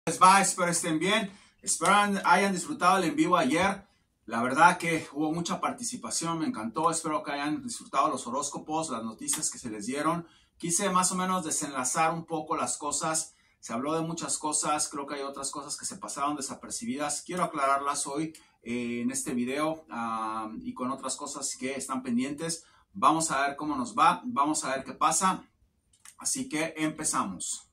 Les va, espero estén bien, espero hayan disfrutado el en vivo ayer. La verdad que hubo mucha participación, me encantó, espero que hayan disfrutado los horóscopos, las noticias que se les dieron. Quise más o menos desenlazar un poco las cosas, se habló de muchas cosas, creo que hay otras cosas que se pasaron desapercibidas. Quiero aclararlas hoy en este video y con otras cosas que están pendientes. Vamos a ver cómo nos va, vamos a ver qué pasa, así que empezamos.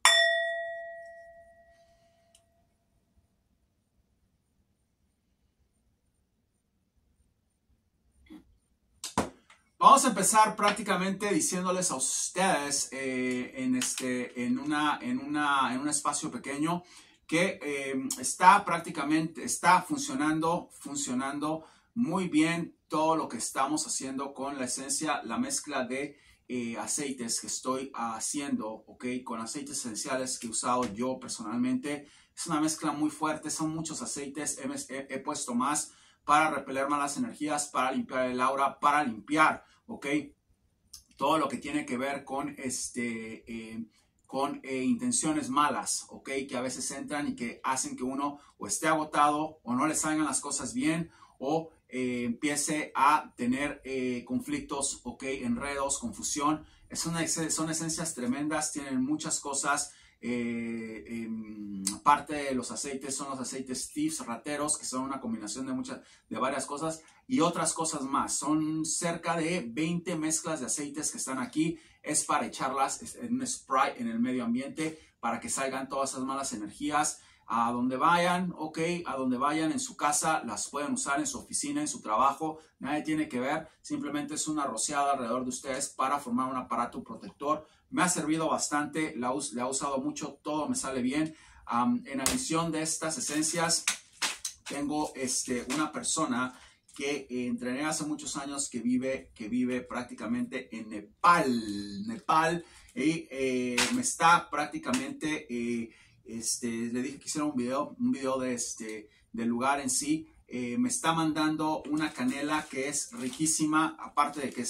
Vamos a empezar prácticamente diciéndoles a ustedes en un espacio pequeño que está funcionando muy bien todo lo que estamos haciendo con la esencia, la mezcla de aceites que estoy haciendo, ¿ok? Con aceites esenciales que he usado yo personalmente. Es una mezcla muy fuerte, son muchos aceites, he puesto más para repeler malas energías, para limpiar el aura, para limpiar, ¿ok? Todo lo que tiene que ver con intenciones malas, ¿ok? Que a veces entran y que hacen que uno o esté agotado o no le salgan las cosas bien o empiece a tener conflictos, ¿ok? Enredos, confusión. Son esencias tremendas, tienen muchas cosas. Parte de los aceites son los aceites thieves, rateros, que son una combinación de varias cosas y otras cosas más. Son cerca de 20 mezclas de aceites que están aquí. Es para echarlas en un spray en el medio ambiente para que salgan todas esas malas energías. A donde vayan, ok, a donde vayan en su casa, las pueden usar en su oficina, en su trabajo, nadie tiene que ver, simplemente es una rociada alrededor de ustedes para formar un aparato protector. Me ha servido bastante, le ha usado mucho, todo me sale bien. En adición de estas esencias, tengo una persona que entrené hace muchos años que vive prácticamente en Nepal, y me está prácticamente... le dije que hiciera un video del lugar en sí. Me está mandando una canela que es riquísima, aparte de que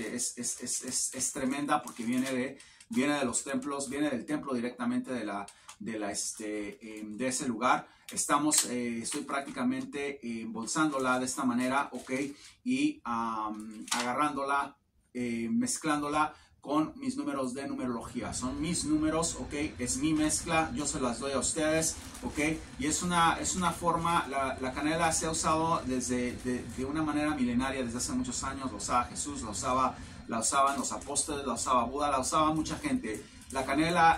es tremenda porque viene de los templos, viene del templo directamente de ese lugar. Estoy prácticamente embolsándola de esta manera, ok, y agarrándola, mezclándola con mis números de numerología. Son mis números, ok, es mi mezcla, yo se las doy a ustedes, ok, y es una forma, la canela se ha usado de una manera milenaria desde hace muchos años. La usaba Jesús, la usaban los apóstoles, la usaba Buda, la usaba mucha gente. La canela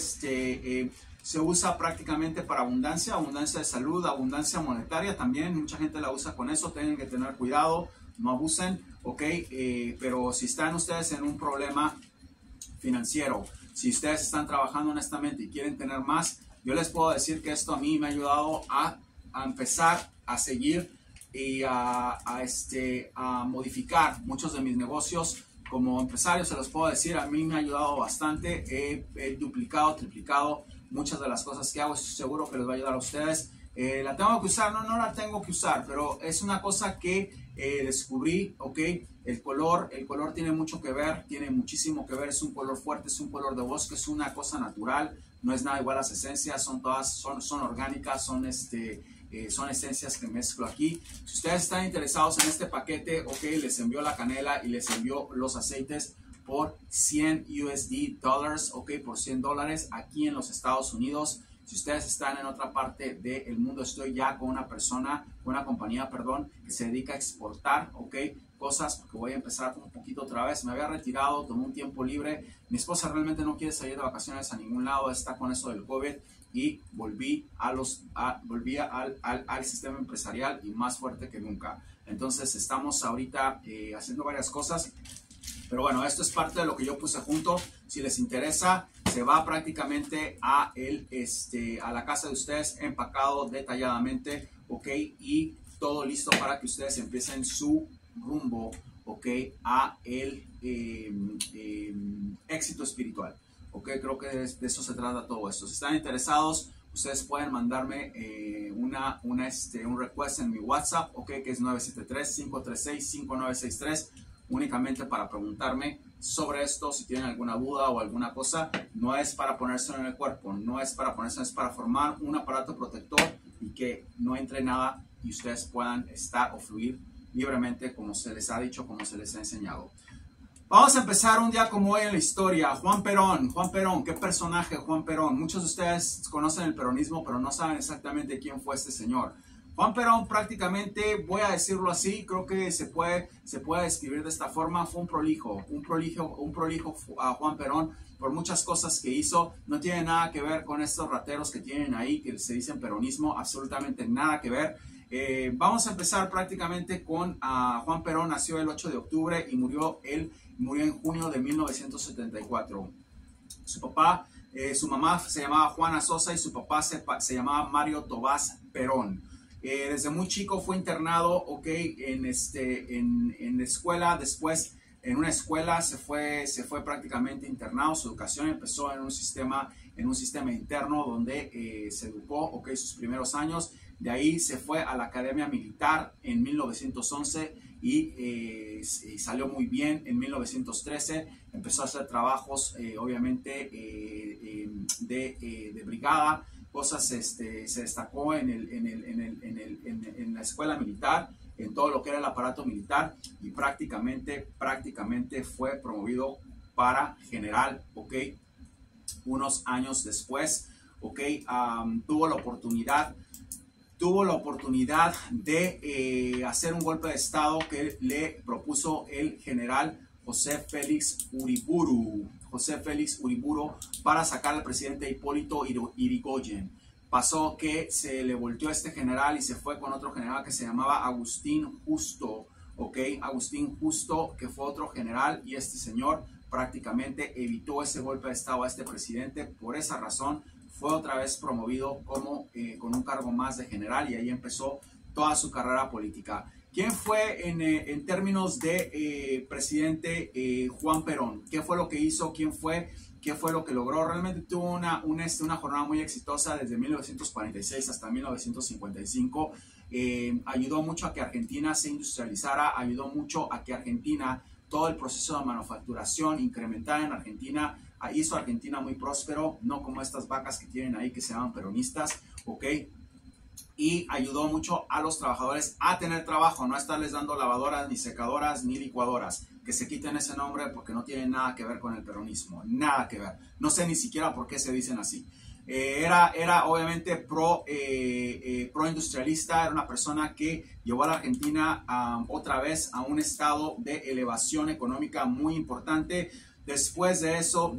se usa prácticamente para abundancia de salud, abundancia monetaria también. Mucha gente la usa con eso, tienen que tener cuidado, no abusen, ok, pero si están ustedes en un problema financiero, si ustedes están trabajando honestamente y quieren tener más, yo les puedo decir que esto a mí me ha ayudado a empezar a seguir y a modificar muchos de mis negocios. Como empresario se los puedo decir, a mí me ha ayudado bastante, he duplicado, triplicado muchas de las cosas que hago. Estoy seguro que les va a ayudar a ustedes. La tengo que usar, no la tengo que usar, pero es una cosa que descubrí, ok. El color tiene mucho que ver, tiene muchísimo que ver. Es un color fuerte, es un color de bosque, es una cosa natural, no es nada igual a las esencias, son orgánicas, son esencias que mezclo aquí. Si ustedes están interesados en este paquete, ok, les envío la canela y les envío los aceites por 100 USD dólares, ok, por $100 aquí en los Estados Unidos. Si ustedes están en otra parte del mundo, estoy ya con una compañía, que se dedica a exportar, ok, cosas, porque voy a empezar un poquito otra vez. Me había retirado, tomé un tiempo libre. Mi esposa realmente no quiere salir de vacaciones a ningún lado, está con eso del COVID, y volví al sistema empresarial y más fuerte que nunca. Entonces estamos ahorita haciendo varias cosas. Pero bueno, esto es parte de lo que yo puse junto. Si les interesa, se va prácticamente a la casa de ustedes, empacado detalladamente, ok, y todo listo para que ustedes empiecen su rumbo, ok, a el éxito espiritual, ok. Creo que de eso se trata todo esto. Si están interesados, ustedes pueden mandarme un request en mi WhatsApp, ok, que es 973-536-5963. únicamente para preguntarme sobre esto, si tienen alguna duda o alguna cosa. No es para ponérselo en el cuerpo, no es para ponérselo, es para formar un aparato protector y que no entre nada y ustedes puedan estar o fluir libremente como se les ha dicho, como se les ha enseñado. Vamos a empezar un día como hoy en la historia. Juan Perón, ¿qué personaje Juan Perón? Muchos de ustedes conocen el peronismo, pero no saben exactamente quién fue este señor. Juan Perón prácticamente, voy a decirlo así, creo que se puede describir de esta forma, fue un prolijo a Juan Perón por muchas cosas que hizo. No tiene nada que ver con estos rateros que tienen ahí, que se dicen peronismo, absolutamente nada que ver. Vamos a empezar prácticamente con Juan Perón. Nació el 8 de octubre y murió en junio de 1974. Su mamá se llamaba Juana Sosa y su papá se llamaba Mario Tobás Perón. Desde muy chico fue internado, en la escuela. Después en una escuela se fue prácticamente internado. Su educación empezó en un sistema interno donde se educó, sus primeros años. De ahí se fue a la Academia Militar en 1911 y salió muy bien. En 1913 empezó a hacer trabajos, obviamente, de brigada, cosas. Se destacó en la escuela militar, en todo lo que era el aparato militar, y prácticamente fue promovido para general, unos años después, tuvo la oportunidad de hacer un golpe de estado que le propuso el general José Félix Uriburu para sacar al presidente Hipólito Yrigoyen. Pasó que se le volteó a este general y se fue con otro general que se llamaba Agustín Justo, Agustín Justo, que fue otro general, y este señor prácticamente evitó ese golpe de estado a este presidente. Por esa razón fue otra vez promovido con un cargo más de general, y ahí empezó toda su carrera política. ¿Quién fue en términos de presidente Juan Perón? ¿Qué fue lo que hizo? ¿Quién fue? ¿Qué fue lo que logró? Realmente tuvo una jornada muy exitosa desde 1946 hasta 1955. Ayudó mucho a que Argentina se industrializara, ayudó mucho a que Argentina, todo el proceso de manufacturación incrementara en Argentina. Hizo a Argentina muy próspero, no como estas vacas que tienen ahí que se llaman peronistas, y ayudó mucho a los trabajadores a tener trabajo, no a estarles dando lavadoras, ni secadoras, ni licuadoras. Que se quiten ese nombre porque no tiene nada que ver con el peronismo, nada que ver. No sé ni siquiera por qué se dicen así. Era obviamente pro industrialista, era una persona que llevó a la Argentina otra vez a un estado de elevación económica muy importante. Después de eso,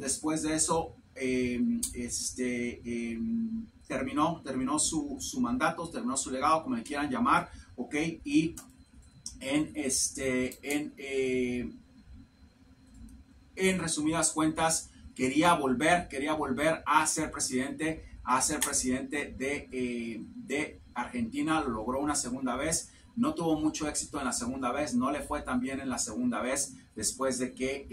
terminó su mandato, terminó su legado, como le quieran llamar, y en resumidas cuentas, quería volver a ser presidente de Argentina. Lo logró una segunda vez. No tuvo mucho éxito en la segunda vez, no le fue tan bien en la segunda vez, después de que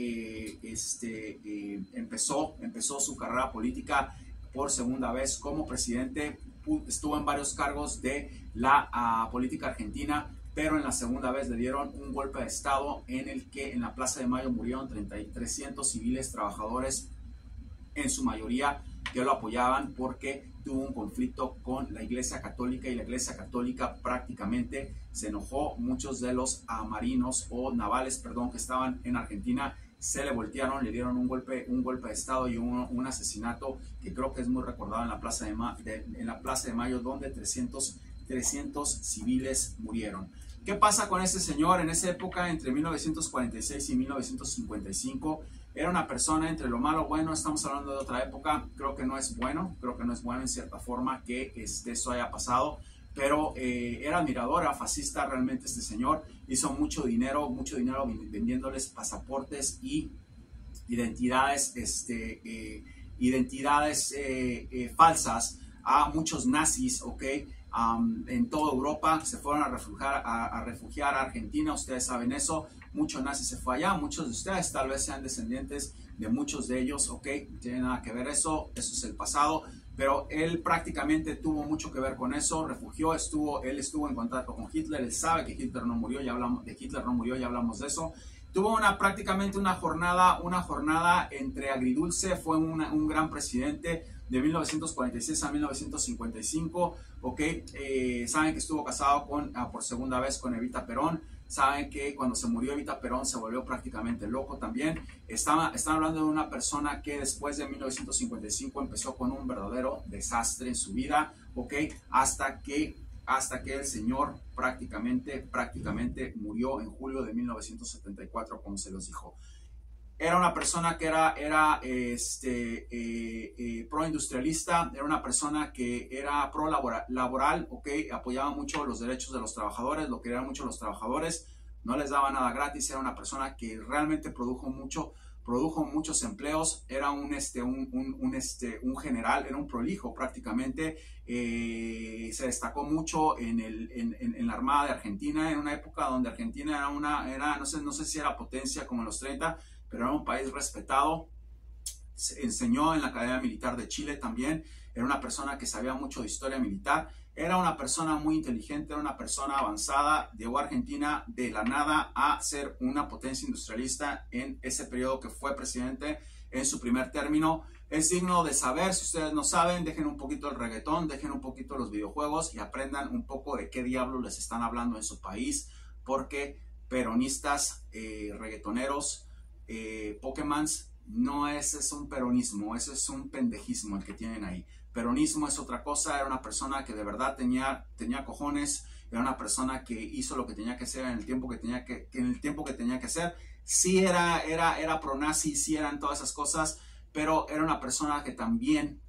empezó su carrera política por segunda vez como presidente. Estuvo en varios cargos de la política argentina, pero en la segunda vez le dieron un golpe de estado en el que en la Plaza de Mayo murieron 300 civiles trabajadores, en su mayoría que lo apoyaban, porque tuvo un conflicto con la Iglesia Católica, y la Iglesia Católica prácticamente se enojó. Muchos de los marinos o navales, que estaban en Argentina se le voltearon, le dieron un golpe de estado y un asesinato que creo que es muy recordado en la Plaza de Mayo, donde 300 civiles murieron. ¿Qué pasa con este señor? En esa época, entre 1946 y 1955, era una persona entre lo malo y bueno. Estamos hablando de otra época. Creo que no es bueno en cierta forma que eso haya pasado, pero era admirador, era fascista realmente este señor. Hizo mucho dinero vendiéndoles pasaportes y identidades falsas a muchos nazis, en toda Europa. Se fueron a refugiar a Argentina. Ustedes saben eso. Muchos nazis se fue allá. Muchos de ustedes tal vez sean descendientes de muchos de ellos, no tiene nada que ver eso es el pasado, pero él prácticamente tuvo mucho que ver con eso. Él estuvo en contacto con Hitler. Él sabe que Hitler no murió, ya hablamos de eso. Tuvo prácticamente una jornada entre agridulce. Fue un gran presidente de 1946 a 1955. Saben que estuvo casado por segunda vez con Evita Perón. Saben que cuando se murió Evita Perón se volvió prácticamente loco también. Están hablando de una persona que después de 1955 empezó con un verdadero desastre en su vida, hasta que el señor prácticamente murió en julio de 1974, como se los dijo. Era una persona que era pro-industrialista, era una persona que era pro-laboral, apoyaba mucho los derechos de los trabajadores, lo querían mucho los trabajadores, no les daba nada gratis, era una persona que realmente produjo muchos empleos, era un general, era un prolijo prácticamente. Se destacó mucho en la Armada de Argentina, en una época donde Argentina no sé si era potencia como en los 30, pero era un país respetado. Se enseñó en la Academia Militar de Chile también. Era una persona que sabía mucho de historia militar. Era una persona muy inteligente, era una persona avanzada. Llegó a Argentina de la nada a ser una potencia industrialista en ese periodo que fue presidente en su primer término. Es digno de saber. Si ustedes no saben, dejen un poquito el reggaetón, dejen un poquito los videojuegos y aprendan un poco de qué diablos les están hablando en su país, porque peronistas, reggaetoneros, Pokémons, no, ese es un peronismo, ese es un pendejismo el que tienen ahí. Peronismo es otra cosa. Era una persona que de verdad tenía cojones, era una persona que hizo lo que tenía que hacer en el tiempo que tenía que hacer. Sí era pro-nazi, sí eran todas esas cosas, pero era una persona que también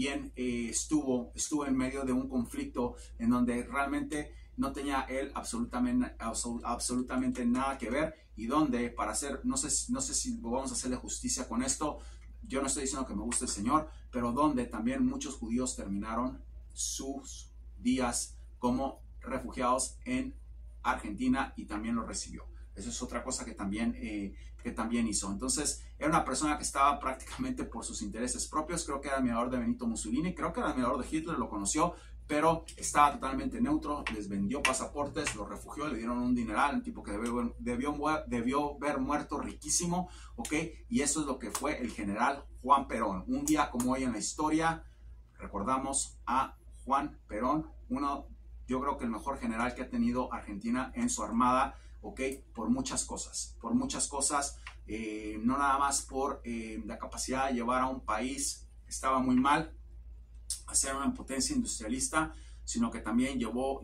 estuvo en medio de un conflicto en donde realmente no tenía él absolutamente nada que ver, y donde, para hacer, no sé si vamos a hacerle justicia con esto, yo no estoy diciendo que me guste el Señor, pero donde también muchos judíos terminaron sus días como refugiados en Argentina, y también lo recibió. Eso es otra cosa que también hizo. Entonces, era una persona que estaba prácticamente por sus intereses propios. Creo que era admirador de Benito Mussolini, creo que era admirador de Hitler, lo conoció, pero estaba totalmente neutro. Les vendió pasaportes, los refugió, le dieron un dineral, un tipo que debió ver muerto riquísimo, y eso es lo que fue el general Juan Perón. Un día como hoy en la historia recordamos a Juan Perón, yo creo que el mejor general que ha tenido Argentina en su armada, por muchas cosas, no nada más por la capacidad de llevar a un país que estaba muy mal a ser una potencia industrialista, sino que también llevó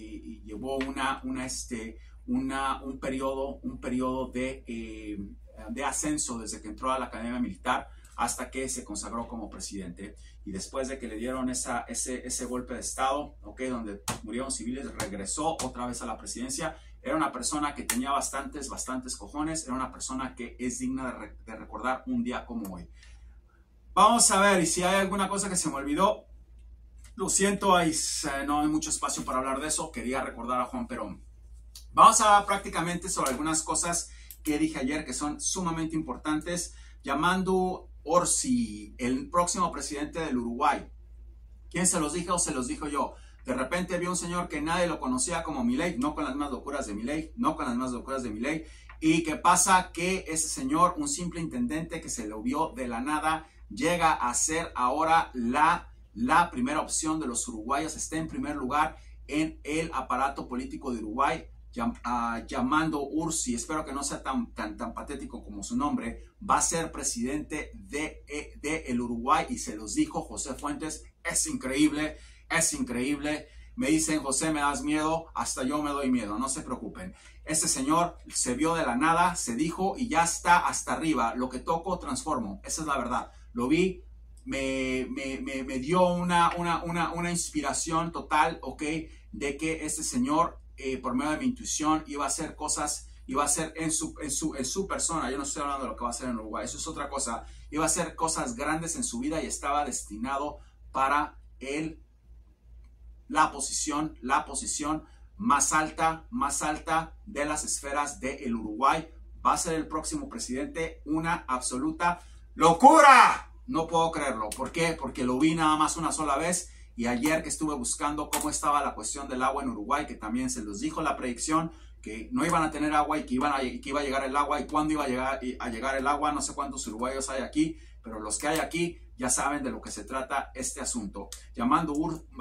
un periodo de ascenso desde que entró a la Academia Militar hasta que se consagró como presidente. Y después de que le dieron ese golpe de estado, donde murieron civiles, regresó otra vez a la presidencia. Era una persona que tenía bastantes cojones, era una persona que es digna de recordar un día como hoy. Vamos a ver, y si hay alguna cosa que se me olvidó, lo siento, no hay mucho espacio para hablar de eso. Quería recordar a Juan Perón. Vamos a hablar prácticamente sobre algunas cosas que dije ayer que son sumamente importantes. Llamando Orsi, el próximo presidente del Uruguay. ¿Quién se los dijo? Se los dijo yo. De repente vi un señor que nadie lo conocía como Milei, no con las más locuras de Milei, ¿Y qué pasa? Que ese señor, un simple intendente que se lo vio de la nada, llega a ser ahora la primera opción de los uruguayos. Está en primer lugar en el aparato político de Uruguay, llamando Ursi. Espero que no sea tan patético como su nombre. Va a ser presidente de el Uruguay, y se los dijo José Fuentes. Es increíble. Me dicen, José, me das miedo. Hasta yo me doy miedo, no se preocupen. Este señor se vio de la nada, se dijo, y ya está hasta arriba. Lo que toco, transformo. Esa es la verdad. Lo vi, me dio una inspiración total, de que este señor, por medio de mi intuición, iba a hacer cosas, iba a hacer en su persona. Yo no estoy hablando de lo que va a hacer en Uruguay, eso es otra cosa. Iba a hacer cosas grandes en su vida y estaba destinado para la posición más alta de las esferas del Uruguay. Va a ser el próximo presidente. Una absoluta locura. No puedo creerlo. ¿Por qué? Porque lo vi nada más una sola vez, y ayer que estuve buscando cómo estaba la cuestión del agua en Uruguay, que también se los dijo la predicción, que no iban a tener agua y que iba a llegar el agua y cuándo iba a llegar el agua. No sé cuántos uruguayos hay aquí, pero los que hay aquí ya saben de lo que se trata este asunto. Llamando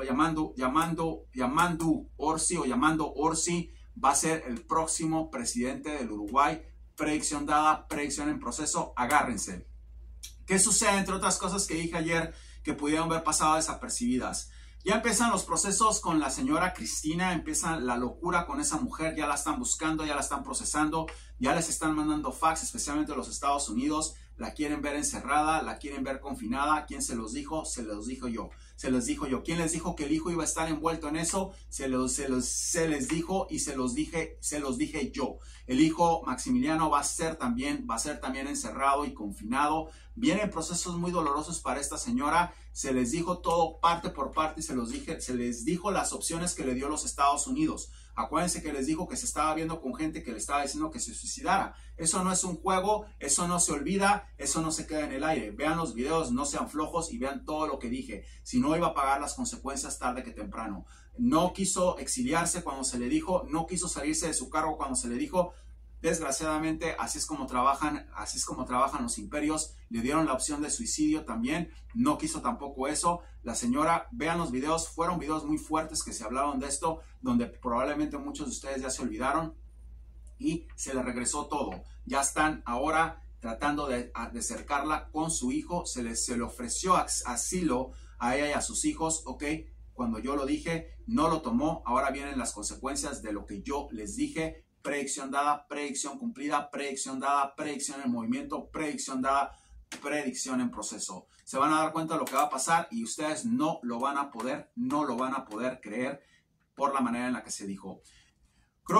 Orsi va a ser el próximo presidente del Uruguay. Predicción dada, predicción en proceso, agárrense. ¿Qué sucede? Entre otras cosas que dije ayer que pudieron haber pasado desapercibidas. Ya empiezan los procesos con la señora Cristina, empieza la locura con esa mujer, ya la están buscando, ya la están procesando, ya les están mandando fax, especialmente de los Estados Unidos, la quieren ver encerrada, la quieren ver confinada. ¿Quién se los dijo? Se los dijo yo. Se les dijo yo. ¿Quién les dijo que el hijo iba a estar envuelto en eso? Se les dijo y se los dije yo. El hijo Maximiliano va a ser también encerrado y confinado. Vienen procesos muy dolorosos para esta señora. Se les dijo todo parte por parte y se les dijo las opciones que le dio los Estados Unidos. Acuérdense que les dijo que se estaba viendo con gente que le estaba diciendo que se suicidara. Eso no es un juego, eso no se olvida, eso no se queda en el aire. Vean los videos, no sean flojos y vean todo lo que dije. Si no, iba a pagar las consecuencias tarde que temprano. No quiso exiliarse cuando se le dijo, no quiso salirse de su cargo cuando se le dijo. Desgraciadamente, así es como trabajan los imperios. Le dieron la opción de suicidio también. No quiso tampoco eso. La señora, vean los videos, fueron videos muy fuertes que se hablaron de esto, donde probablemente muchos de ustedes ya se olvidaron y se le regresó todo. Ya están ahora tratando de cercarla con su hijo. Se le ofreció asilo a ella y a sus hijos, ¿ok? Cuando yo lo dije, no lo tomó. Ahora vienen las consecuencias de lo que yo les dije. Predicción dada, predicción cumplida, predicción dada, predicción en movimiento, predicción dada, predicción en proceso. Se van a dar cuenta de lo que va a pasar y ustedes no lo van a poder creer por la manera en la que se dijo. Creo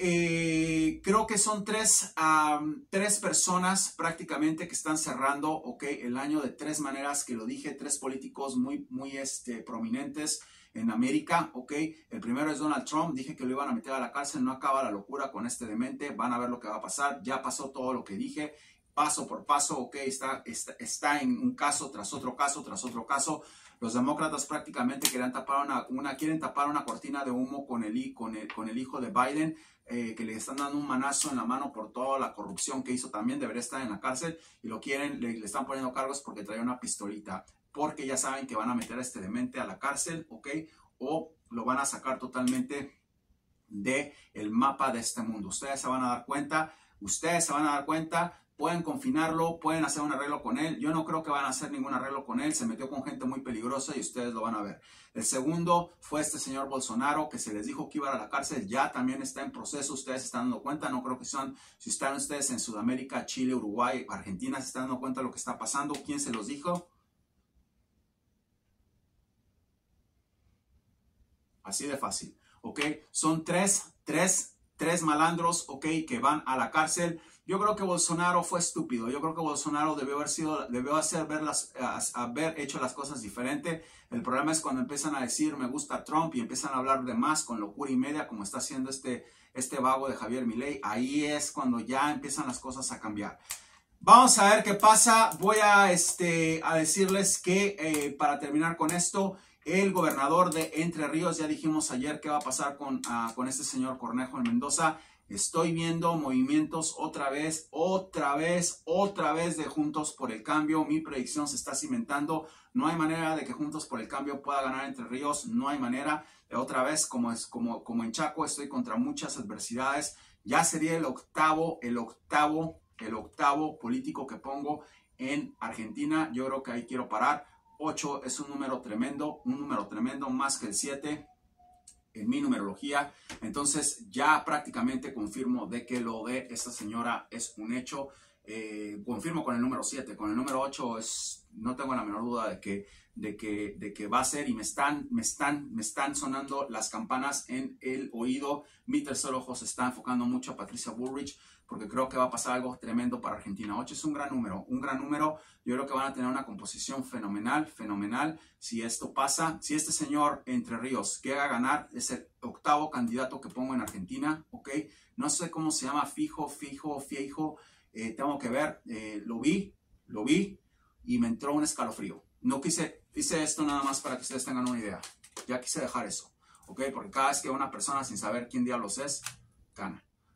que son tres personas prácticamente que están cerrando, okay, el año de tres maneras que lo dije, tres políticos muy prominentes en América, ok. El primero es Donald Trump. Dije que lo iban a meter a la cárcel. No acaba la locura con este demente. Van a ver lo que va a pasar. Ya pasó todo lo que dije, paso por paso, ok. Está en un caso tras otro caso tras otro caso. Los demócratas prácticamente quieren tapar una cortina de humo con el hijo de Biden, que le están dando un manazo en la mano por toda la corrupción que hizo. También debería estar en la cárcel y le están poniendo cargos porque traía una pistolita. Porque ya saben que van a meter a este demente a la cárcel, ¿ok? O lo van a sacar totalmente del mapa de este mundo. Ustedes se van a dar cuenta, pueden confinarlo, pueden hacer un arreglo con él. Yo no creo que van a hacer ningún arreglo con él. Se metió con gente muy peligrosa y ustedes lo van a ver. El segundo fue este señor Bolsonaro, que se les dijo que iba a la cárcel. Ya también está en proceso. Ustedes se están dando cuenta. No creo que si están ustedes en Sudamérica, Chile, Uruguay, Argentina, se están dando cuenta de lo que está pasando. ¿Quién se los dijo? Así de fácil, ¿ok? Son tres malandros, ¿ok? Que van a la cárcel. Yo creo que Bolsonaro fue estúpido. Yo creo que Bolsonaro debió haber hecho las cosas diferente. El problema es cuando empiezan a decir me gusta Trump y empiezan a hablar de más con locura y media, como está haciendo este vago de Javier Milei. Ahí es cuando ya empiezan las cosas a cambiar. Vamos a ver qué pasa. Voy a decirles que para terminar con esto, el gobernador de Entre Ríos, ya dijimos ayer qué va a pasar con este señor Cornejo en Mendoza. Estoy viendo movimientos otra vez de Juntos por el Cambio. Mi predicción se está cimentando. No hay manera de que Juntos por el Cambio pueda ganar Entre Ríos. No hay manera. Otra vez, como en Chaco, estoy contra muchas adversidades. Ya sería el octavo político que pongo en Argentina. Yo creo que ahí quiero parar. 8 es un número tremendo, más que el 7 en mi numerología. Entonces ya prácticamente confirmo de que lo de esta señora es un hecho. Confirmo con el número 7, con el número 8 no tengo la menor duda de que va a ser, y me están sonando las campanas en el oído. Mi tercer ojo se está enfocando mucho a Patricia Bullrich, porque creo que va a pasar algo tremendo para Argentina. 8 es un gran número. Yo creo que van a tener una composición fenomenal. Si esto pasa, si este señor Entre Ríos llega a ganar, es el octavo candidato que pongo en Argentina, ¿ok? No sé cómo se llama, fijo, tengo que ver, lo vi y me entró un escalofrío. No hice esto nada más para que ustedes tengan una idea. Ya quise dejar eso, ¿ok? Porque cada vez que una persona sin saber quién diablos es, gana.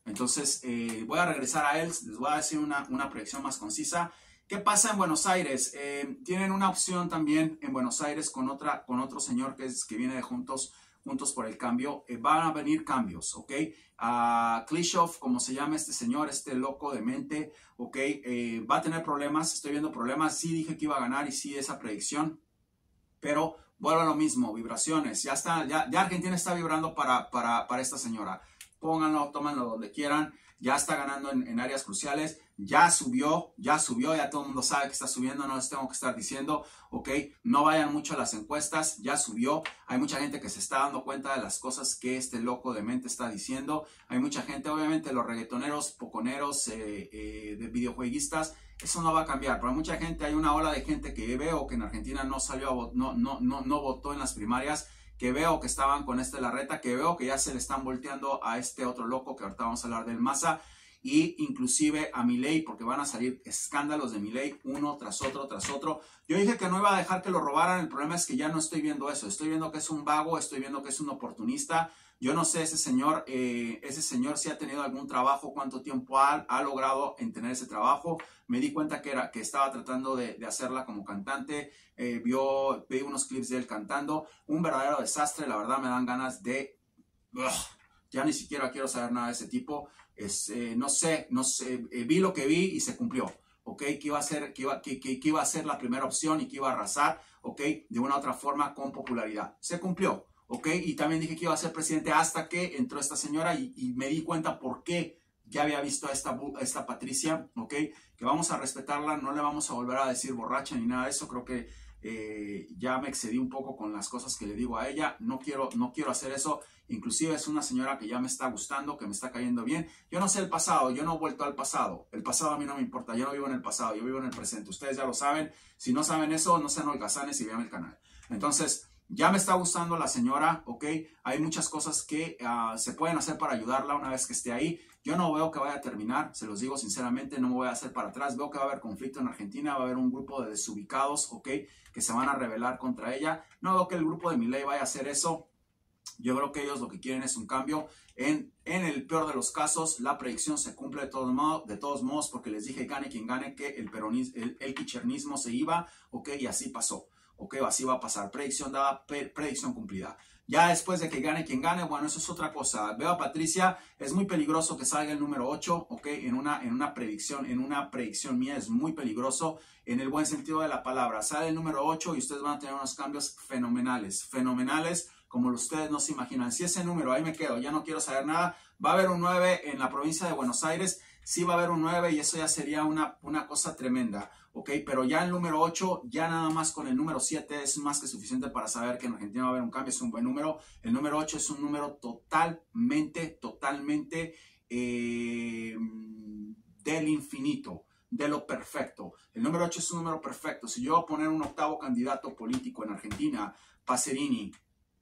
Entonces, voy a regresar a él, les voy a decir una predicción más concisa. ¿Qué pasa en Buenos Aires? Tienen una opción también en Buenos Aires con otro señor que viene de Juntos por el Cambio. Van a venir cambios, ¿ok? Klishov, como se llama este señor, este loco de mente, ¿ok? Va a tener problemas, estoy viendo problemas. Sí dije que iba a ganar y sí esa predicción, pero vuelvo a lo mismo, vibraciones. Ya Argentina está vibrando para esta señora. Pónganlo, tómenlo donde quieran. Ya está ganando en áreas cruciales. Ya subió, ya todo el mundo sabe que está subiendo, no les tengo que estar diciendo, ok, no vayan mucho a las encuestas, ya subió. Hay mucha gente que se está dando cuenta de las cosas que este loco de mente está diciendo. Hay mucha gente, obviamente los reggaetoneros, poconeros, de videojueguistas, eso no va a cambiar. Pero mucha gente, hay una ola de gente que veo que en Argentina no salió, no votó en las primarias, que veo que estaban con Larreta, que veo que ya se le están volteando a este otro loco, que ahorita vamos a hablar del Massa, y inclusive a Milei, porque van a salir escándalos de Milei uno tras otro, tras otro. Yo dije que no iba a dejar que lo robaran, el problema es que ya no estoy viendo eso, estoy viendo que es un vago, estoy viendo que es un oportunista. Yo no sé ese señor si ha tenido algún trabajo, cuánto tiempo ha logrado en tener ese trabajo. Me di cuenta que estaba tratando de hacerla como cantante. Vi unos clips de él cantando. Un verdadero desastre, la verdad me dan ganas de... ya ni siquiera quiero saber nada de ese tipo. No sé, vi lo que vi y se cumplió. ¿Ok? Que iba a ser la primera opción y que iba a arrasar, ¿ok? De una u otra forma con popularidad. Se cumplió. ¿Ok? Y también dije que iba a ser presidente hasta que entró esta señora y me di cuenta por qué ya había visto a esta Patricia, ¿ok? Que vamos a respetarla, no le vamos a volver a decir borracha ni nada de eso. Creo que ya me excedí un poco con las cosas que le digo a ella. No quiero hacer eso. Inclusive es una señora que ya me está gustando, que me está cayendo bien. Yo no sé el pasado, yo no he vuelto al pasado. El pasado a mí no me importa, yo no vivo en el pasado, yo vivo en el presente. Ustedes ya lo saben. Si no saben eso, no sean holgazanes y vean el canal. Entonces... ya me está gustando la señora, ¿ok? Hay muchas cosas que se pueden hacer para ayudarla una vez que esté ahí. Yo no veo que vaya a terminar, se los digo sinceramente, no me voy a hacer para atrás. Veo que va a haber conflicto en Argentina, va a haber un grupo de desubicados, ¿ok? Que se van a rebelar contra ella. No veo que el grupo de Milei vaya a hacer eso. Yo creo que ellos lo que quieren es un cambio. En el peor de los casos, la predicción se cumple de todos modos, porque les dije, gane quien gane, que el kirchnerismo se iba, ¿ok? Y así pasó. Ok, así va a pasar. Predicción dada, predicción cumplida. Ya después de que gane quien gane, bueno, eso es otra cosa. Veo a Patricia, es muy peligroso que salga el número 8, ok, en una predicción mía es muy peligroso, en el buen sentido de la palabra. Sale el número 8 y ustedes van a tener unos cambios fenomenales, como ustedes no se imaginan. Si ese número, ahí me quedo, ya no quiero saber nada. Va a haber un 9 en la provincia de Buenos Aires, sí va a haber un 9 y eso ya sería una cosa tremenda. Ok, pero ya el número 8, ya nada más con el número 7 es más que suficiente para saber que en Argentina va a haber un cambio, es un buen número. El número 8 es un número totalmente del infinito, de lo perfecto. El número 8 es un número perfecto. Si yo voy a poner un octavo candidato político en Argentina, Pacerini,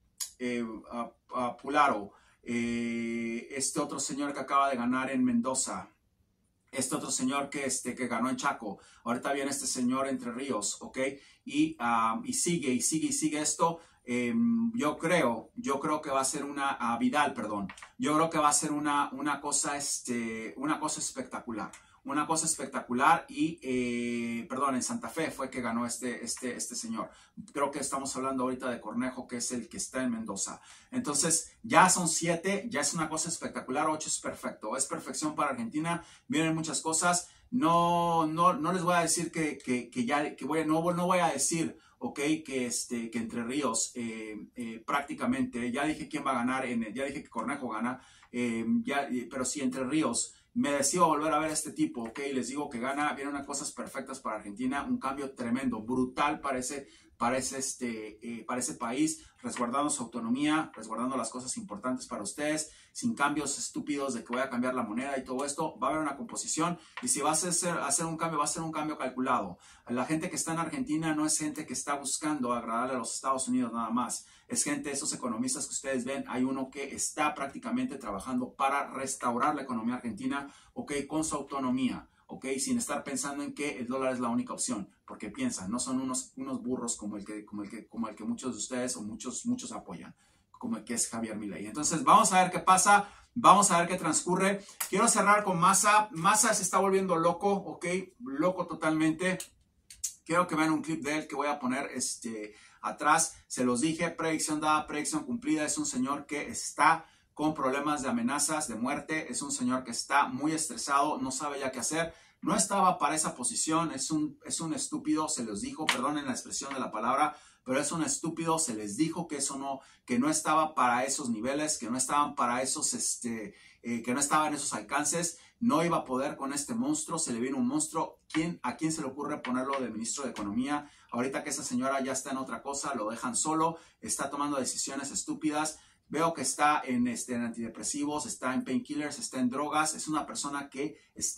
Pularo, este otro señor que acaba de ganar en Mendoza, este otro señor que ganó en Chaco, ahorita viene este señor Entre Ríos, ¿ok? Y sigue esto. Yo creo que va a ser Vidal, perdón. Yo creo que va a ser una cosa espectacular. Una cosa espectacular y, perdón, en Santa Fe fue que ganó este señor. Creo que estamos hablando ahorita de Cornejo, que es el que está en Mendoza. Entonces, ya son 7, ya es una cosa espectacular, 8 es perfecto, es perfección para Argentina, vienen muchas cosas. No les voy a decir no voy a decir, ok, que Entre Ríos prácticamente, ya dije quién va a ganar, ya dije que Cornejo gana, pero si Entre Ríos me decido volver a ver a este tipo, ok, les digo que gana, vienen unas cosas perfectas para Argentina, un cambio tremendo, brutal para ese país, resguardando su autonomía, resguardando las cosas importantes para ustedes, sin cambios estúpidos de que voy a cambiar la moneda y todo esto. Va a haber una composición y si va a hacer un cambio, va a ser un cambio calculado. La gente que está en Argentina no es gente que está buscando agradarle a los Estados Unidos nada más. Es gente, esos economistas que ustedes ven, hay uno que está prácticamente trabajando para restaurar la economía argentina, ok, con su autonomía. ¿Ok? Sin estar pensando en que el dólar es la única opción, porque piensan, no son unos burros como el que muchos de ustedes o muchos apoyan, como el que es Javier Milei. Entonces, vamos a ver qué pasa. Vamos a ver qué transcurre. Quiero cerrar con Massa. Massa se está volviendo loco, ok, loco totalmente. Quiero que vean un clip de él que voy a poner atrás. Se los dije, predicción dada, predicción cumplida. Es un señor que está con problemas de amenazas de muerte. Es un señor que está muy estresado, no sabe ya qué hacer. No estaba para esa posición, es un estúpido, se los dijo, perdonen la expresión de la palabra, pero es un estúpido, se les dijo que no estaba para esos niveles, que no estaban para esos, que no estaban esos alcances, no iba a poder con este monstruo, se le vino un monstruo. ¿A quién se le ocurre ponerlo de ministro de Economía? Ahorita que esa señora ya está en otra cosa, lo dejan solo, está tomando decisiones estúpidas. Veo que está en antidepresivos, está en painkillers, está en drogas. Es una persona que es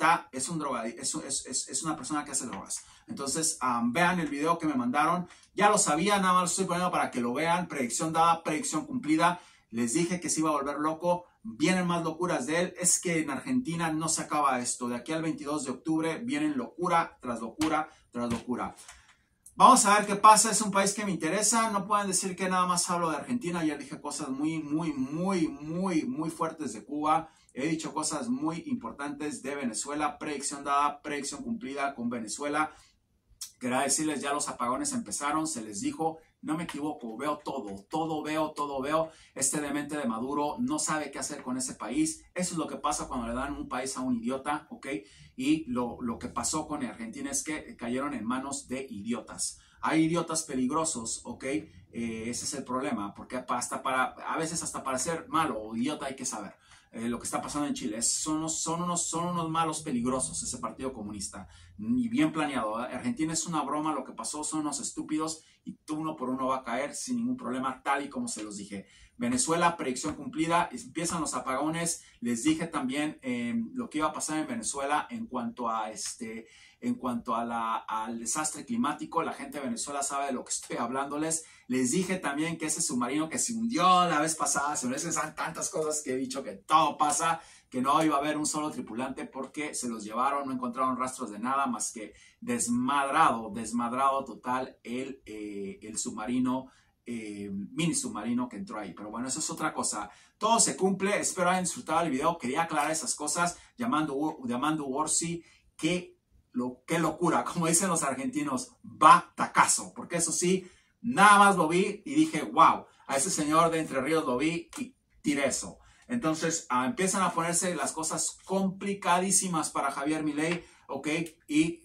una persona que hace drogas. Entonces, vean el video que me mandaron. Ya lo sabía, nada más lo estoy poniendo para que lo vean. Predicción dada, predicción cumplida. Les dije que se iba a volver loco. Vienen más locuras de él. Es que en Argentina no se acaba esto. De aquí al 22 de octubre vienen locura tras locura tras locura. Vamos a ver qué pasa. Es un país que me interesa. No pueden decir que nada más hablo de Argentina. Ayer dije cosas muy fuertes de Cuba. He dicho cosas muy importantes de Venezuela. Predicción dada, predicción cumplida con Venezuela. Quería decirles, ya los apagones empezaron. Se les dijo, no me equivoco. Veo todo veo. Este demente de Maduro no sabe qué hacer con ese país. Eso es lo que pasa cuando le dan un país a un idiota, ¿ok? Y lo que pasó con Argentina es que cayeron en manos de idiotas. Hay idiotas peligrosos, ¿ok? Ese es el problema, porque a veces hasta para ser malo o idiota hay que saber. Lo que está pasando en Chile son unos malos peligrosos, ese partido comunista, y bien planeado. Argentina es una broma, lo que pasó son unos estúpidos y uno por uno va a caer sin ningún problema, tal y como se los dije. Venezuela, predicción cumplida, empiezan los apagones. Les dije también lo que iba a pasar en Venezuela en cuanto a al desastre climático. La gente de Venezuela sabe de lo que estoy hablándoles. Les dije también que ese submarino que se hundió la vez pasada, son tantas cosas que he dicho que todo pasa, que no iba a haber un solo tripulante porque se los llevaron, no encontraron rastros de nada más que desmadrado total el submarino, mini submarino que entró ahí. Pero bueno, eso es otra cosa. Todo se cumple. Espero hayan disfrutado el video. Quería aclarar esas cosas. Llamando Orsi, qué locura, como dicen los argentinos, batacazo. Porque eso sí, nada más lo vi y dije, wow, a ese señor de Entre Ríos lo vi y tiré eso. Entonces empiezan a ponerse las cosas complicadísimas para Javier Milei, ¿ok? Y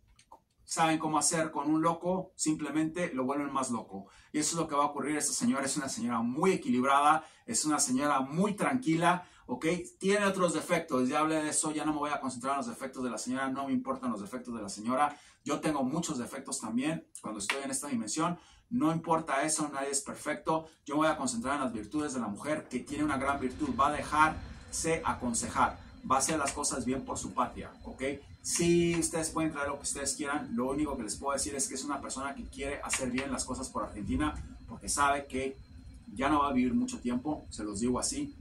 saben cómo hacer con un loco, simplemente lo vuelven más loco. Y eso es lo que va a ocurrir. Esta señora es una señora muy equilibrada, es una señora muy tranquila, ¿ok? Tiene otros defectos, ya hablé de eso, ya no me voy a concentrar en los defectos de la señora, no me importan los defectos de la señora. Yo tengo muchos defectos también cuando estoy en esta dimensión. No importa eso, nadie es perfecto. Yo voy a concentrar en las virtudes de la mujer, que tiene una gran virtud, va a dejarse aconsejar, va a hacer las cosas bien por su patria, ¿ok? Sí, ustedes pueden creer lo que ustedes quieran. Lo único que les puedo decir es que es una persona que quiere hacer bien las cosas por Argentina, porque sabe que ya no va a vivir mucho tiempo, se los digo así.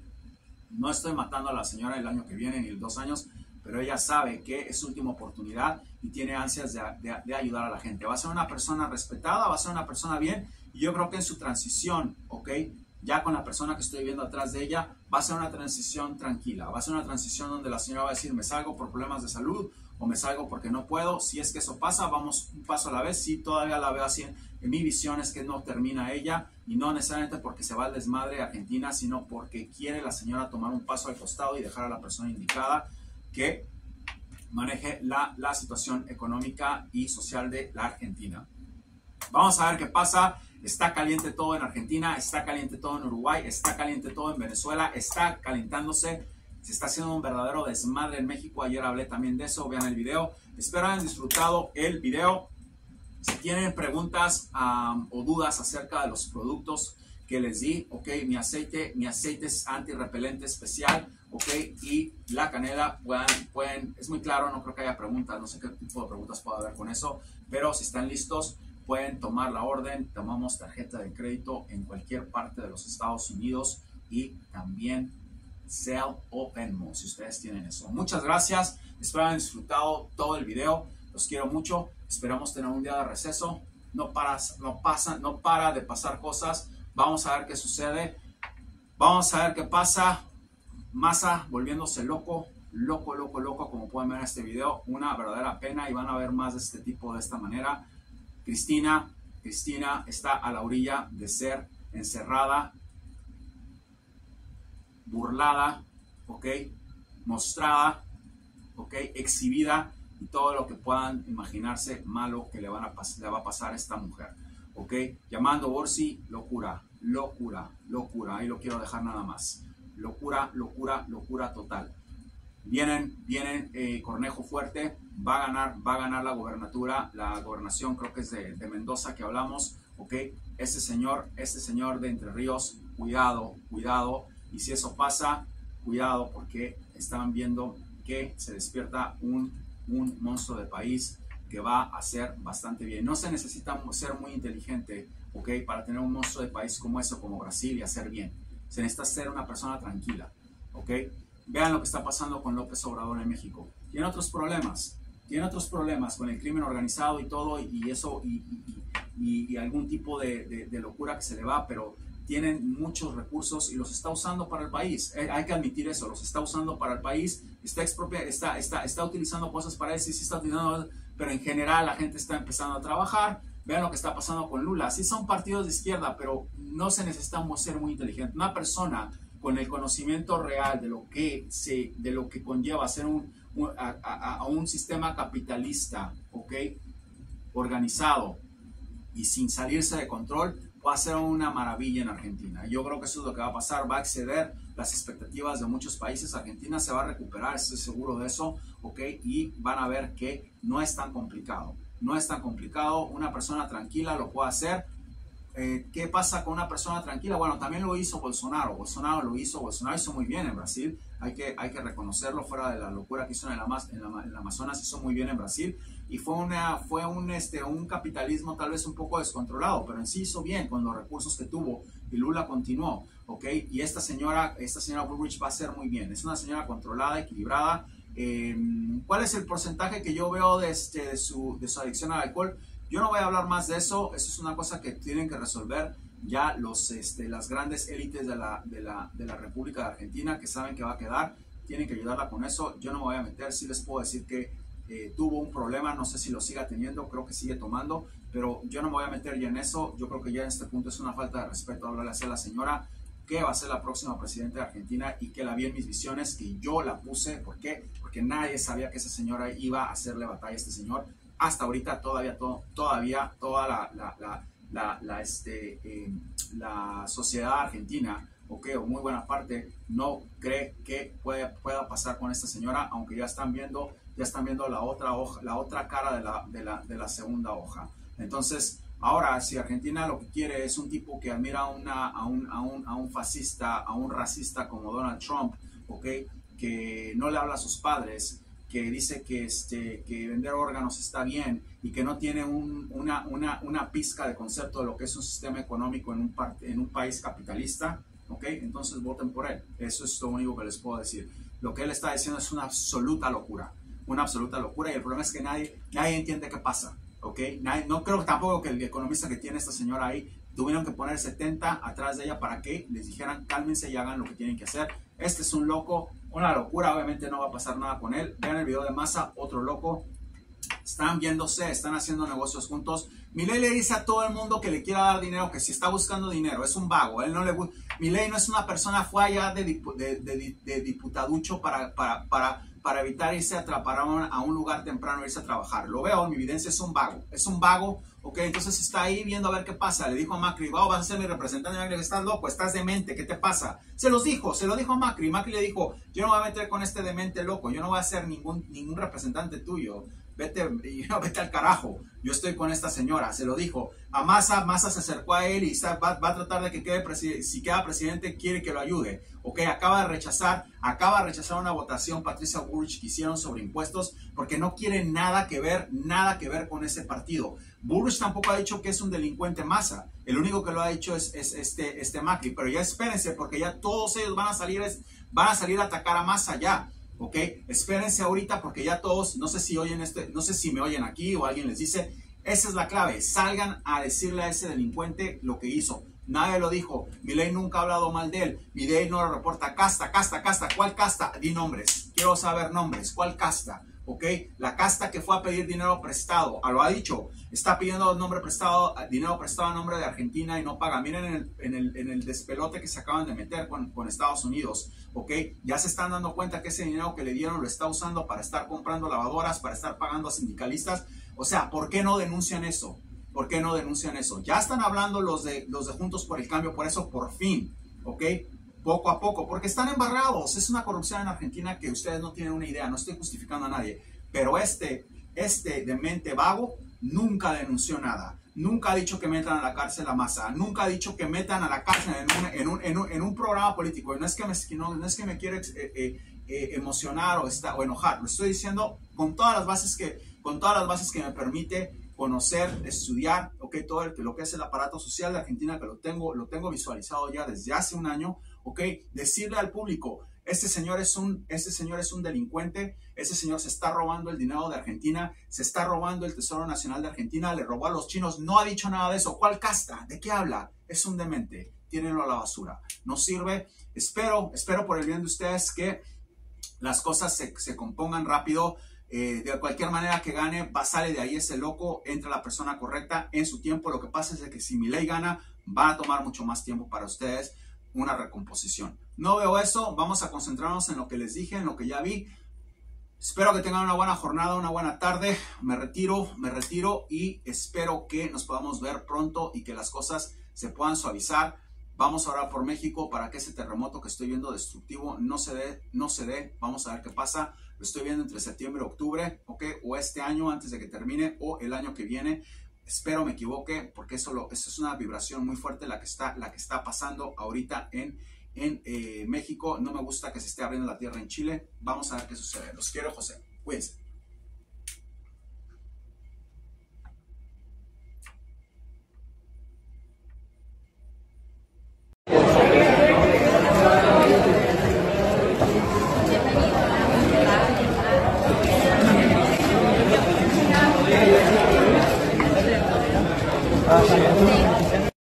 No estoy matando a la señora el año que viene ni en 2 años, pero ella sabe que es su última oportunidad y tiene ansias de ayudar a la gente. Va a ser una persona respetada, va a ser una persona bien, y yo creo que en su transición, ¿ok? Ya con la persona que estoy viendo atrás de ella, va a ser una transición tranquila, va a ser una transición donde la señora va a decir, me salgo por problemas de salud o me salgo porque no puedo. Si es que eso pasa, vamos un paso a la vez. Sí, todavía la veo así. En mi visión es que no termina ella, y no necesariamente porque se va al desmadre de Argentina, sino porque quiere la señora tomar un paso al costado y dejar a la persona indicada que maneje la situación económica y social de la Argentina. Vamos a ver qué pasa. Está caliente todo en Argentina, está caliente todo en Uruguay, está caliente todo en Venezuela, está calentándose. Se está haciendo un verdadero desmadre en México. Ayer hablé también de eso. Vean el video. Espero hayan disfrutado el video. Si tienen preguntas o dudas acerca de los productos que les di, ok, mi aceite es antirrepelente especial, ok, y la canela, es muy claro, no creo que haya preguntas, no sé qué tipo de preguntas puede haber con eso, pero si están listos, pueden tomar la orden. Tomamos tarjeta de crédito en cualquier parte de los Estados Unidos y también Zelle o Venmo, si ustedes tienen eso. Muchas gracias, espero hayan disfrutado todo el video. Los quiero mucho, esperamos tener un día de receso. No para de pasar cosas. Vamos a ver qué sucede, vamos a ver qué pasa. Massa volviéndose loco, como pueden ver en este video, una verdadera pena y van a ver más de este tipo de esta manera. Cristina está a la orilla de ser encerrada, burlada, ¿ok? Mostrada, ¿ok? Exhibida y todo lo que puedan imaginarse malo que le va a pasar a esta mujer, ¿ok? Llamando Borsi, locura, ahí lo quiero dejar nada más. Locura total. Vienen Cornejo Fuerte, va a ganar la gobernación, creo que es de Mendoza que hablamos, ¿ok? Este señor de Entre Ríos, cuidado, y si eso pasa, cuidado, porque están viendo que se despierta un monstruo de país que va a hacer bastante bien. No se necesita ser muy inteligente, ¿ok? Para tener un monstruo de país como eso, como Brasil, y hacer bien. Se necesita ser una persona tranquila, ¿ok? Vean lo que está pasando con López Obrador en México. Tiene otros problemas con el crimen organizado y todo, y eso, y algún tipo de locura que se le va, pero tienen muchos recursos y los está usando para el país. Hay que admitir eso, los está usando para el país, está utilizando cosas para eso, sí está utilizando, pero en general la gente está empezando a trabajar. Vean lo que está pasando con Lula. Sí son partidos de izquierda, pero no se necesita ser muy inteligente. Una persona con el conocimiento real de lo que conlleva ser un sistema capitalista, ¿ok? Organizado y sin salirse de control, va a ser una maravilla en Argentina. Yo creo que eso es lo que va a pasar, va a exceder las expectativas de muchos países. Argentina se va a recuperar, estoy seguro de eso, ¿ok? Y van a ver que no es tan complicado. No es tan complicado, una persona tranquila lo puede hacer. ¿Qué pasa con una persona tranquila? Bueno, también lo hizo Bolsonaro. Bolsonaro hizo muy bien en Brasil. Hay que reconocerlo, fuera de la locura que hizo en el Amazonas, hizo muy bien en Brasil. Y fue un capitalismo tal vez un poco descontrolado, pero en sí hizo bien con los recursos que tuvo. Y Lula continuó, ¿ok? Y esta señora Bullrich va a hacer muy bien. Es una señora controlada, equilibrada. ¿Cuál es el porcentaje que yo veo de su adicción al alcohol? Yo no voy a hablar más de eso. Eso es una cosa que tienen que resolver ya las grandes élites de la República de Argentina, que saben que va a quedar. Tienen que ayudarla con eso. Yo no me voy a meter. Sí les puedo decir que tuvo un problema. No sé si lo siga teniendo. Creo que sigue tomando. Pero yo no me voy a meter ya en eso. Yo creo que ya en este punto es una falta de respeto hablarle así a la señora, que va a ser la próxima presidenta de Argentina y que la vi en mis visiones, que yo la puse. ¿Por qué? Porque nadie sabía que esa señora iba a hacerle batalla a este señor. Hasta ahorita todavía toda la sociedad argentina, okay, o muy buena parte, no cree que pueda pasar con esta señora, aunque ya están viendo la otra hoja, la otra cara de la segunda hoja. Entonces, ahora, si Argentina lo que quiere es un tipo que admira a un fascista, a un racista como Donald Trump, okay, que no le habla a sus padres, que dice que vender órganos está bien y que no tiene una pizca de concepto de lo que es un sistema económico en un país capitalista, ¿ok? Entonces voten por él. Eso es lo único que les puedo decir. Lo que él está diciendo es una absoluta locura, y el problema es que nadie entiende qué pasa, ¿ok? No creo tampoco que el economista que tiene esta señora ahí tuvieron que poner 70 atrás de ella para que les dijeran cálmense y hagan lo que tienen que hacer. Este es un loco, una locura, obviamente no va a pasar nada con él. Vean el video de Massa, otro loco. Están viéndose, están haciendo negocios juntos. Milei le dice a todo el mundo que le quiera dar dinero, que si está buscando dinero, es un vago. Milei no es una persona, fue allá de diputaducho para evitar irse a atrapar a un lugar temprano, irse a trabajar. Lo veo, en mi evidencia es un vago, ok, entonces está ahí viendo a ver qué pasa. Le dijo a Macri, vas a ser mi representante. Macri, estás loco, estás demente, ¿qué te pasa? Se lo dijo a Macri. Macri le dijo, yo no me voy a meter con este demente loco, yo no voy a ser ningún representante tuyo. Vete al carajo, yo estoy con esta señora, se lo dijo. A Massa se acercó a él y va a tratar de que si queda presidente, quiere que lo ayude. Ok, acaba de rechazar una votación Patricia Bullrich que hicieron sobre impuestos porque no quiere nada que ver con ese partido. Bullrich tampoco ha dicho que es un delincuente Massa, el único que lo ha dicho es este Macri, pero ya espérense porque ya todos ellos van a salir a atacar a Massa ya. Ok, espérense ahorita porque ya todos, no sé si me oyen aquí o alguien les dice, esa es la clave, salgan a decirle a ese delincuente lo que hizo. Nadie lo dijo. Milei nunca ha hablado mal de él. Milei no lo reporta. Casta. ¿Cuál casta? Di nombres. Quiero saber nombres. ¿Cuál casta? ¿Ok? La casta que fue a pedir dinero prestado. Lo ha dicho. Está pidiendo dinero prestado a nombre de Argentina y no paga. Miren en el despelote que se acaban de meter con Estados Unidos. ¿Ok? Ya se están dando cuenta que ese dinero que le dieron lo está usando para estar comprando lavadoras, para estar pagando a sindicalistas. O sea, ¿por qué no denuncian eso? ¿Por qué no denuncian eso? Ya están hablando los de Juntos por el Cambio, por eso por fin, ¿ok? Poco a poco, porque están embarrados. Es una corrupción en Argentina que ustedes no tienen una idea, no estoy justificando a nadie. Pero este demente vago nunca denunció nada. Nunca ha dicho que metan a la cárcel a Massa. Nunca ha dicho que metan a la cárcel en un programa político. Y no es que me quiera emocionar o enojar. Lo estoy diciendo con todas las bases que me permite conocer, estudiar, okay, todo lo que es el aparato social de Argentina, que lo tengo visualizado ya desde hace un año, okay, decirle al público, este señor es un delincuente, ese señor se está robando el dinero de Argentina, se está robando el Tesoro Nacional de Argentina, le robó a los chinos, no ha dicho nada de eso. ¿Cuál casta? ¿De qué habla? Es un demente, tírenlo a la basura, no sirve. Espero por el bien de ustedes que las cosas se compongan rápido. De cualquier manera que gane, sale de ahí ese loco, entra la persona correcta en su tiempo. Lo que pasa es que si Milei gana, va a tomar mucho más tiempo para ustedes una recomposición. No veo eso, vamos a concentrarnos en lo que les dije, en lo que ya vi. Espero que tengan una buena jornada, una buena tarde. Me retiro y espero que nos podamos ver pronto y que las cosas se puedan suavizar. Vamos a orar por México para que ese terremoto que estoy viendo destructivo no se dé. Vamos a ver qué pasa. Lo estoy viendo entre septiembre y octubre, ¿ok? O este año antes de que termine o el año que viene. Espero me equivoque porque eso es una vibración muy fuerte la que está pasando ahorita en México. No me gusta que se esté abriendo la tierra en Chile. Vamos a ver qué sucede. Los quiero, José. Cuídense. Ah, sí.